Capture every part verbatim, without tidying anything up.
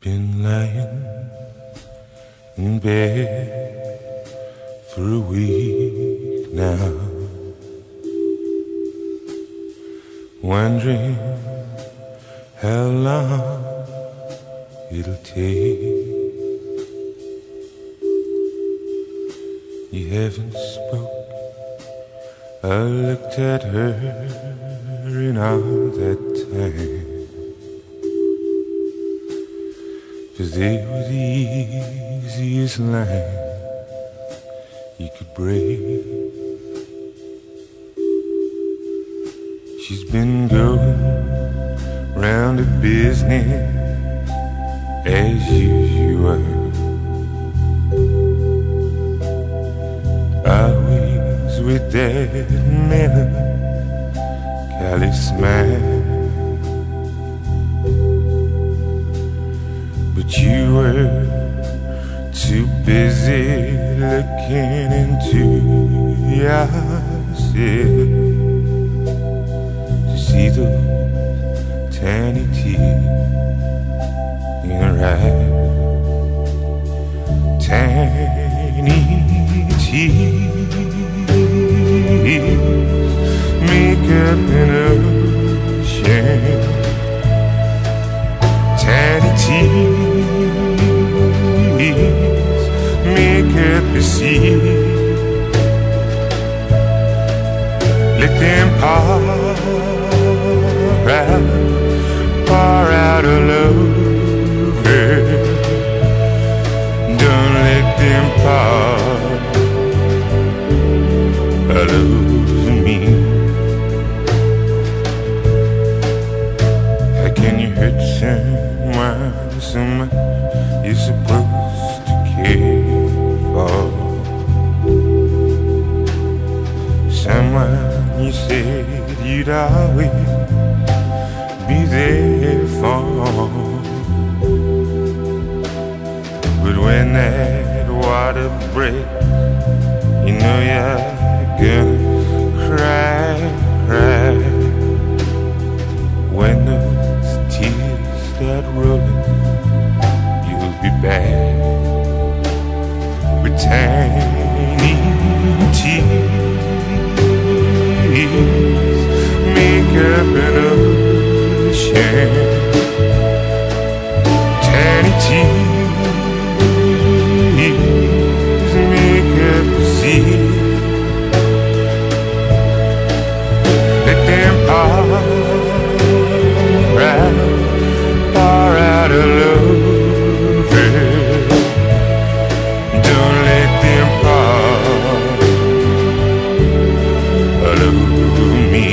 been lying in bed for a week now, wondering how long it'll take. You haven't spoke, I looked at her in all that time, 'cause they were the easiest line you could break. She's been going round the business as usual, always with that melancholy smile. But you were too busy looking into yourself to see those tiny tears in her eyes. Tiny tears make up an ocean. Tiny tears make up the sea. Let them pour out, pour out all over. Don't let them pour all over me. How can you hurt someone, someone you're supposed to care for? Someone you said you'd always be there for. But when that water breaks, you know you're gonna cry, cry. When those tears start rolling, you'll be back with tiny tears make up an ocean. Tiny tears make up the sea. Let them pour out, pour out all over. Don't let them pour all over me.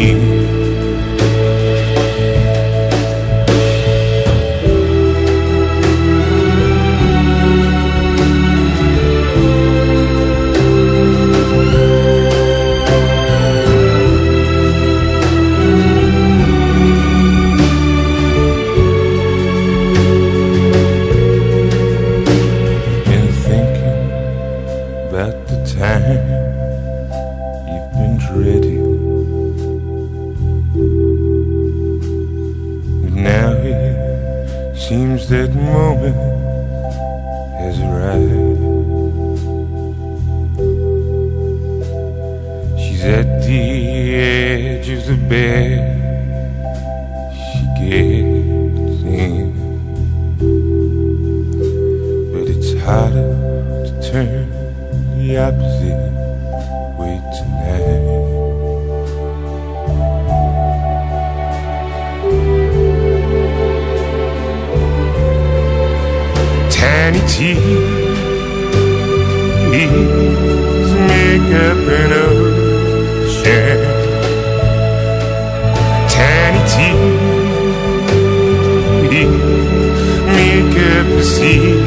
About the time you've been dreading, but now it seems that moment has arrived. She's at the edge of the bed, she gets in, but it's harder to turn the opposite way tonight. Tiny tears make up an ocean. Tiny tears make up the sea.